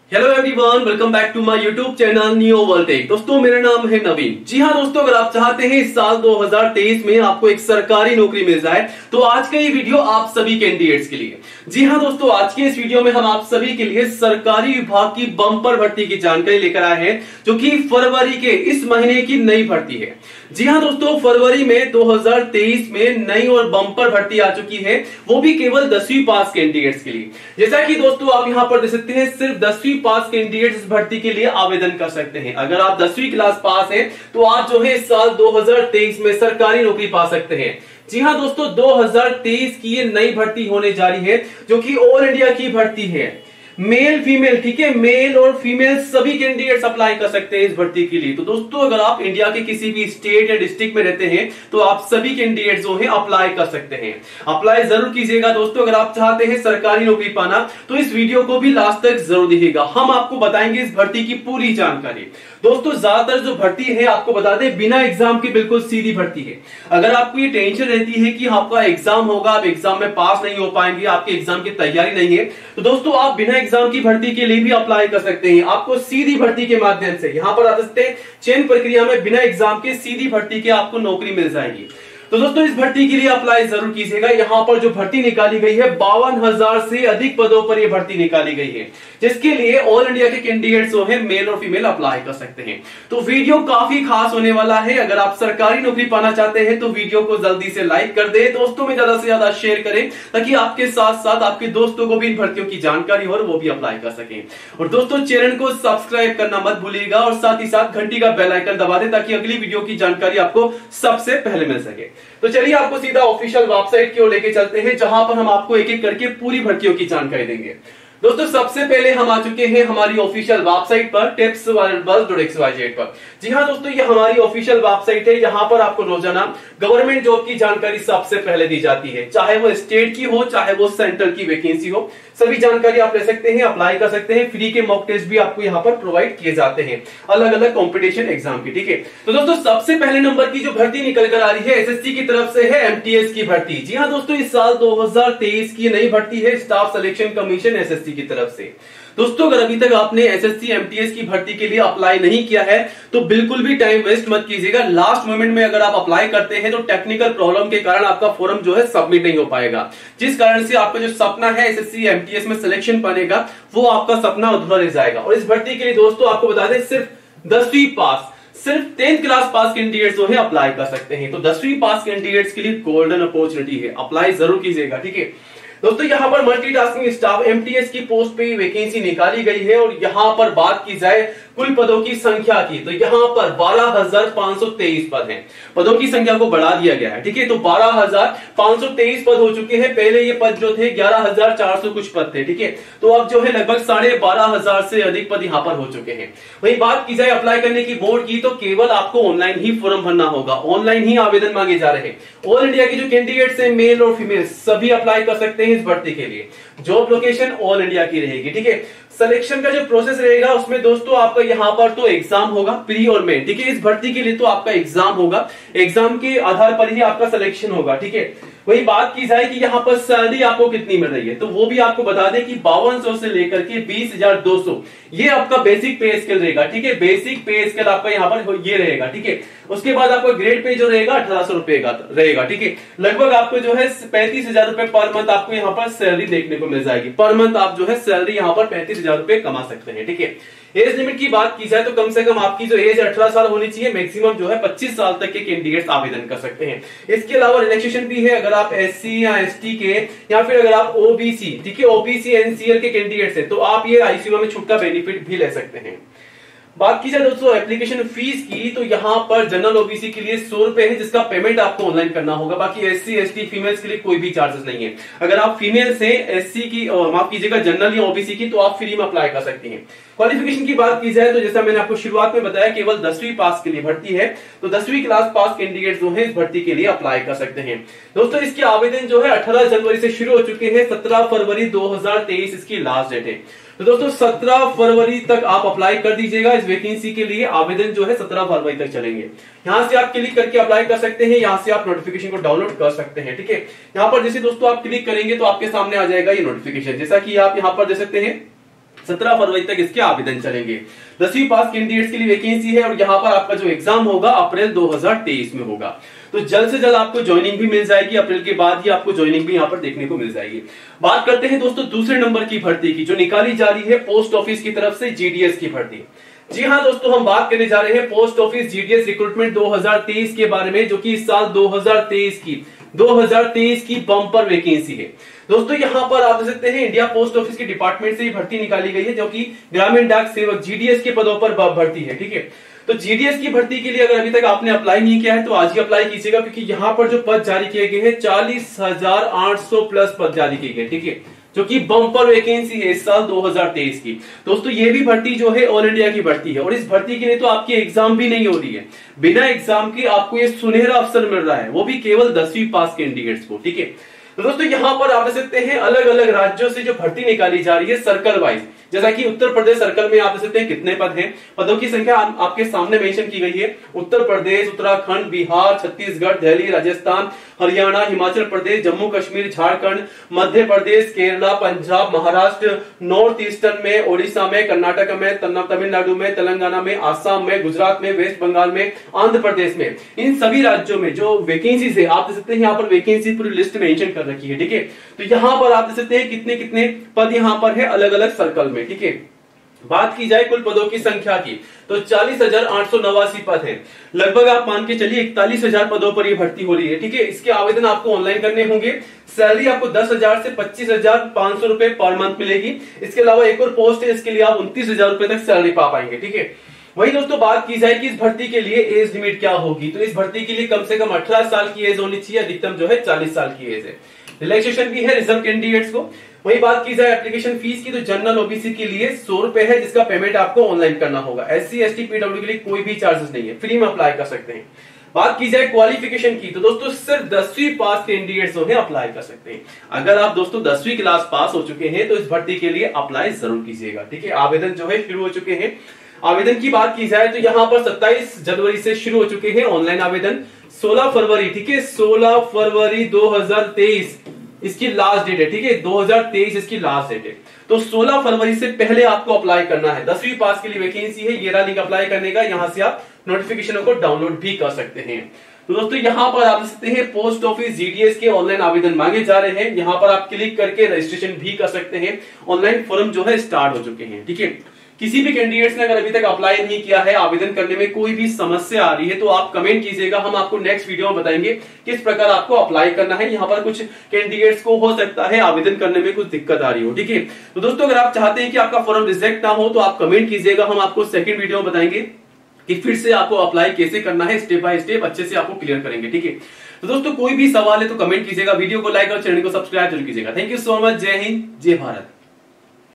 Hello everyone, welcome back to my YouTube channel new world tech. दोस्तों मेरा नाम है नवीन। जी हाँ दोस्तों, अगर आप चाहते हैं इस साल 2023 में आपको एक सरकारी नौकरी मिल जाए तो आज का ये वीडियो आप सभी कैंडिडेट्स के लिए। जी हाँ दोस्तों, आज के इस वीडियो में हम आप सभी के लिए सरकारी विभाग की बम्पर भर्ती की जानकारी लेकर आए हैं, जो कि फरवरी के इस महीने की नई भर्ती है। जी हाँ दोस्तों, फरवरी में 2023 में नई और बम्पर भर्ती आ चुकी है, वो भी केवल 10वीं पास कैंडिडेट्स के लिए। जैसा कि दोस्तों आप यहां पर देख सकते हैं, सिर्फ 10वीं पास कैंडिडेट्स इस भर्ती के लिए आवेदन कर सकते हैं। अगर आप 10वीं क्लास पास हैं तो आप जो है इस साल 2023 में सरकारी नौकरी पा सकते हैं। जी हाँ दोस्तों, 2023 की ये नई भर्ती होने जा रही है, जो कि ऑल इंडिया की भर्ती है। मेल फीमेल, ठीक है, मेल और फीमेल सभी कैंडिडेट्स अप्लाई कर सकते हैं इस भर्ती के लिए। तो दोस्तों अगर आप इंडिया के किसी भी स्टेट या डिस्ट्रिक्ट में रहते हैं तो आप सभी कैंडिडेट्स जो है अप्लाई कर सकते हैं। अप्लाई जरूर कीजिएगा दोस्तों, अगर आप चाहते हैं सरकारी नौकरी पाना तो इस वीडियो को भी लास्ट तक जरूर देखिएगा। हम आपको बताएंगे इस भर्ती की पूरी जानकारी। दोस्तों ज्यादातर जो भर्ती है आपको बता दें, बिना एग्जाम की बिल्कुल सीधी भर्ती है। अगर आपको ये टेंशन रहती है कि आपका एग्जाम होगा, आप एग्जाम में पास नहीं हो पाएंगे, आपके एग्जाम की तैयारी नहीं है, तो दोस्तों आप बिना एग्जाम की भर्ती के लिए भी अप्लाई कर सकते हैं। आपको सीधी भर्ती के माध्यम से यहां पर आ सकते हैं, चयन प्रक्रिया में बिना एग्जाम के सीधी भर्ती के आपको नौकरी मिल जाएगी। तो दोस्तों इस भर्ती के लिए अप्लाई जरूर कीजिएगा। यहां पर जो भर्ती निकाली गई है, 52,000 से अधिक पदों पर यह भर्ती निकाली गई है, जिसके लिए ऑल इंडिया के कैंडिडेट्स जो है मेल और फीमेल अप्लाई कर सकते हैं। तो वीडियो काफी खास होने वाला है। अगर आप सरकारी नौकरी पाना चाहते हैं तो वीडियो को जल्दी से लाइक कर दे, दोस्तों में ज्यादा से ज्यादा शेयर करें, ताकि आपके साथ साथ आपके दोस्तों को भी इन भर्तियों की जानकारी हो और वो भी अप्लाई कर सकें। और दोस्तों चैनल को सब्सक्राइब करना मत भूलिएगा और साथ ही साथ घंटी का बेल आइकन दबा दें, ताकि अगली वीडियो की जानकारी आपको सबसे पहले मिल सके। तो चलिए आपको सीधा ऑफिशियल वेबसाइट की ओर लेके चलते हैं, जहां पर हम आपको एक एक करके पूरी भर्तियों की जानकारी देंगे। दोस्तों सबसे पहले हम आ चुके हैं हमारी ऑफिशियल वेबसाइट पर tips.xyz पर। जी हाँ दोस्तों, ये हमारी ऑफिशियल वेबसाइट है। यहाँ पर आपको रोजाना गवर्नमेंट जॉब की जानकारी सबसे पहले दी जाती है, चाहे वो स्टेट की हो चाहे वो सेंट्रल की वैकेंसी हो, सभी जानकारी आप ले सकते हैं, अप्लाई कर सकते हैं। फ्री के मॉक टेस्ट भी आपको यहाँ पर प्रोवाइड किए जाते हैं, अलग अलग कॉम्पिटिशन एग्जाम की। ठीक है, तो दोस्तों सबसे पहले नंबर की जो भर्ती निकल कर आ रही है, एसएससी की तरफ से है एमटीएस की भर्ती। जी हाँ दोस्तों, इस साल 2023 की नई भर्ती है, स्टाफ सिलेक्शन कमीशन एसएससी की तरफ से। दोस्तों अगर अभी तक आपने एसएससी एमटीएस की भर्ती के लिए अप्लाई नहीं किया है तो बिल्कुल भी टाइम वेस्ट मत कीजिएगा। लास्ट मोमेंट में अगर आप अप्लाई करते हैं तो टेक्निकल प्रॉब्लम के कारण आपका फॉर्म जो है सबमिट नहीं हो पाएगा, जिस कारण से आपका जो सपना है एसएससी एमटीएस में सिलेक्शन पाने का, वो आपका सपना अधूरा रह जाएगा। और इस भर्ती के लिए दोस्तों आपको बता दें, सिर्फ 10वीं पास, सिर्फ 10th क्लास पास कैंडिडेट्स जो है अप्लाई कर सकते हैं। तो 10वीं पास कैंडिडेट्स के लिए गोल्डन अपॉर्चुनिटी है, अप्लाई जरूर कीजिएगा। ठीक है दोस्तों, यहां पर मल्टीटास्किंग स्टाफ एमटीएस की पोस्ट पे वैकेंसी निकाली गई है। और यहां पर बात की जाए कुल पदों की संख्या की, तो यहां पर 12,523 पद हैं। पदों की संख्या को बढ़ा दिया गया है। ठीक है, तो 12,523 पद हो चुके हैं। पहले ये पद जो थे 11,400 कुछ पद थे। ठीक है, तो अब जो है लगभग 12,500 से अधिक पद यहां पर हो चुके हैं। वही बात की जाए अप्लाई करने की मोड की, तो केवल आपको ऑनलाइन ही फॉर्म भरना होगा, ऑनलाइन ही आवेदन मांगे जा रहे हैं। ऑल इंडिया के जो कैंडिडेट्स हैं मेल और फीमेल सभी अप्लाई कर सकते हैं इस भर्ती के लिए। जॉब लोकेशन ऑल इंडिया की रहेगी। ठीक है, सिलेक्शन का जो प्रोसेस रहेगा उसमें दोस्तों आपका यहाँ पर तो एग्जाम होगा, प्री और मेन। ठीक है, इस भर्ती के लिए तो आपका एग्जाम होगा, एग्जाम के आधार पर ही आपका सिलेक्शन होगा। ठीक है, वही बात की जाए कि यहाँ पर सैलरी आपको कितनी मिल रही है, तो वो भी आपको बता दें कि 5200 से लेकर के 20,200 ये आपका बेसिक पे स्केल रहेगा। ठीक है, बेसिक पे स्केल आपका यहाँ पर ये रहेगा। ठीक है, उसके बाद आपका ग्रेड पे जो रहेगा 1800 रुपए का रहेगा। ठीक है, लगभग आपको जो है 35,000 रुपए पर मंथ आपको यहाँ पर सैलरी देखने को मिल जाएगी। पर मंथ आप जो है सैलरी यहाँ पर 35,000 रुपए कमा सकते हैं। ठीक है, एज लिमिट की बात की जाए तो कम से कम आपकी जो एज 18 साल होनी चाहिए, मैक्सिमम जो है 25 साल तक के कैंडिडेट्स आवेदन कर सकते हैं। इसके अलावा रिलैक्सेशन भी है, अगर आप एससी या एसटी के या फिर अगर आप ओबीसी, ठीक है, ओबीसी एनसीएल के कैंडिडेट्स हैं तो आप ये आईसीयू में छूट का बेनिफिट भी ले सकते हैं। बात की जाए दोस्तों एप्लीकेशन फीस की, तो यहाँ पर जनरल ओबीसी के लिए 100 रुपए है, जिसका पेमेंट आपको ऑनलाइन करना होगा। बाकी एससी एसटी फीमेल्स के लिए कोई भी चार्जेस नहीं है। अगर आप फीमेल्स हैं एससी की, माफ कीजिएगा जनरल या ओबीसी की, तो आप फ्री में अप्लाई कर सकती हैं। क्वालिफिकेशन की बात की जाए तो जैसा मैंने आपको शुरुआत में बताया, केवल 10वीं पास के लिए भर्ती है, तो 10वीं क्लास पास कैंडिडेट जो है इस भर्ती के लिए अप्लाई कर सकते हैं। दोस्तों इसके आवेदन जो है 18 जनवरी से शुरू हो चुके हैं, 17 फरवरी 2023 इसकी लास्ट डेट है। तो दोस्तों 17 फरवरी तक आप अप्लाई कर दीजिएगा इस वैकेंसी के लिए। आवेदन जो है 17 फरवरी तक चलेंगे। यहां से आप क्लिक करके अप्लाई कर सकते हैं, यहां से आप नोटिफिकेशन को डाउनलोड कर सकते हैं। ठीक है, यहां पर जैसे दोस्तों आप क्लिक करेंगे तो आपके सामने आ जाएगा ये नोटिफिकेशन, जैसा कि आप यहां पर देख सकते हैं 17 फरवरी तक इसके आवेदन चलेंगे। 10वीं पास कैंडिडेट्स के लिए वैकेंसी है और यहाँ पर आपका जो एग्जाम होगा अप्रैल 2023 में होगा। तो जल्द से जल्द आपको ज्वाइनिंग भी मिल जाएगी, अप्रैल के बाद ही आपको ज्वाइनिंग भी यहाँ पर देखने को मिल जाएगी। बात करते हैं दोस्तों दूसरे नंबर की भर्ती की, जो निकाली जा रही है पोस्ट ऑफिस की तरफ से जीडीएस की भर्ती। जी हाँ दोस्तों, हम बात करने जा रहे हैं पोस्ट ऑफिस जीडीएस रिक्रूटमेंट 2023 के बारे में, जो कि इस साल 2023 की बम्पर वैकेंसी है। दोस्तों यहाँ पर आप देख सकते हैं इंडिया पोस्ट ऑफिस के डिपार्टमेंट से ही भर्ती निकाली गई है, जो कि ग्रामीण डाक सेवक जीडीएस के पदों पर भर्ती है। ठीक है, तो जीडीएस की भर्ती के लिए अगर अभी तक आपने अप्लाई नहीं किया है तो आज ही अप्लाई कीजिएगा, क्योंकि यहाँ पर जो पद जारी किए गए हैं 40,800 प्लस पद जारी किए गए। ठीक है, जो कि बम्पर वैकेंसी है इस साल 2023 की। दोस्तों ये भी भर्ती जो है ऑल इंडिया की भर्ती है और इस भर्ती के लिए तो आपकी एग्जाम भी नहीं हो रही है, बिना एग्जाम के आपको ये सुनहरा अवसर मिल रहा है, वो भी केवल 10वीं पास कैंडिडेट्स को। ठीक है, तो दोस्तों यहाँ पर आप देख सकते हैं अलग अलग राज्यों से जो भर्ती निकाली जा रही है सर्कल वाइज, जैसा कि उत्तर प्रदेश सर्कल में आप देख सकते हैं कितने पद हैं, पदों की संख्या आपके सामने मेंशन की गई है। उत्तर प्रदेश, उत्तराखंड, बिहार, छत्तीसगढ़, दिल्ली, राजस्थान, हरियाणा, हिमाचल प्रदेश, जम्मू कश्मीर, झारखंड, मध्य प्रदेश, केरला, पंजाब, महाराष्ट्र, नॉर्थ ईस्टर्न में, ओडिशा में, कर्नाटक में, तमिलनाडु में, तेलंगाना में, आसाम में, गुजरात में, वेस्ट बंगाल में, आंध्र प्रदेश में, इन सभी राज्यों में जो वैकेंसीज है आप देख सकते हैं यहाँ पर वैकेंसी पूरी लिस्ट मेंशन कर रखी है। ठीक है, तो यहाँ पर आप देख सकते हैं कितने कितने पद यहाँ पर है अलग अलग सर्कल में। ठीक है, बात की जाए कुल पदों की संख्या की तो 40,889 पद है, लगभग आप मान के चलिए 41,000 पदों पर ये भर्ती हो रही है। ठीक है, इसके आवेदन आपको ऑनलाइन करने होंगे। सैलरी आपको 10,000 से 25,500 रुपए पर मंथ मिलेगी। इसके अलावा एक और पोस्ट है, इसके लिए आप 29,000 रुपए तक सैलरी पा पाएंगे। ठीक है, वही दोस्तों बात की जाए कि इस भर्ती के लिए एज लिमिट क्या होगी, तो इस भर्ती के लिए कम से कम 18 साल की एज होनी चाहिए, अधिकतम जो है 40 साल की एज है। रिलैक्सेशन भी है रिजर्व कैंडिडेट्स को। वही बात की जाए एप्लीकेशन फीस की तो जनरल ओबीसी के लिए 100 रुपए है, जिसका पेमेंट आपको ऑनलाइन करना होगा। एससी एसटी पीडब्ल्यू के लिए कोई भी चार्जेस नहीं है, फ्री में अप्लाई कर सकते हैं। बात की जाए क्वालिफिकेशन की तो दोस्तों सिर्फ 10वीं पास कैंडिडेट्स जो है अप्लाई कर सकते हैं। अगर आप दोस्तों 10वीं क्लास पास हो चुके हैं तो इस भर्ती के लिए अप्लाई जरूर कीजिएगा। ठीक है, आवेदन जो है शुरू हो चुके हैं। आवेदन की बात की जाए तो यहाँ पर 27 जनवरी से शुरू हो चुके हैं ऑनलाइन आवेदन। 16 फरवरी, ठीक है, 16 फरवरी 2023 इसकी लास्ट डेट है। ठीक है, 2023 इसकी लास्ट डेट है, तो 16 फरवरी से पहले आपको अप्लाई करना है। 10वीं पास के लिए वैकेंसी है, ये रहा लिंक अप्लाई करने का, यहां से आप नोटिफिकेशनों को डाउनलोड भी कर सकते हैं। तो दोस्तों यहाँ पर आप देख सकते हैं पोस्ट ऑफिस जीडीएस के ऑनलाइन आवेदन मांगे जा रहे हैं। यहाँ पर आप क्लिक करके रजिस्ट्रेशन भी कर सकते हैं। ऑनलाइन फॉर्म जो है स्टार्ट हो चुके हैं। ठीक है, किसी भी कैंडिडेट्स ने अगर अभी तक अप्लाई नहीं किया है, आवेदन करने में कोई भी समस्या आ रही है तो आप कमेंट कीजिएगा, हम आपको नेक्स्ट वीडियो में बताएंगे किस प्रकार आपको अप्लाई करना है। यहाँ पर कुछ कैंडिडेट्स को हो सकता है आवेदन करने में कुछ दिक्कत आ रही हो। ठीक है, तो दोस्तों अगर आप चाहते हैं कि आपका फॉर्म रिजेक्ट ना हो तो आप कमेंट कीजिएगा, हम आपको सेकंड वीडियो में बताएंगे कि फिर से आपको अप्लाई कैसे करना है, स्टेप बाय स्टेप अच्छे से आपको क्लियर करेंगे। ठीक है, तो दोस्तों कोई भी सवाल है तो कमेंट कीजिएगा, वीडियो को लाइक और चैनल को सब्सक्राइब जरूर कीजिएगा। थैंक यू सो मच, जय हिंद, जय भारत।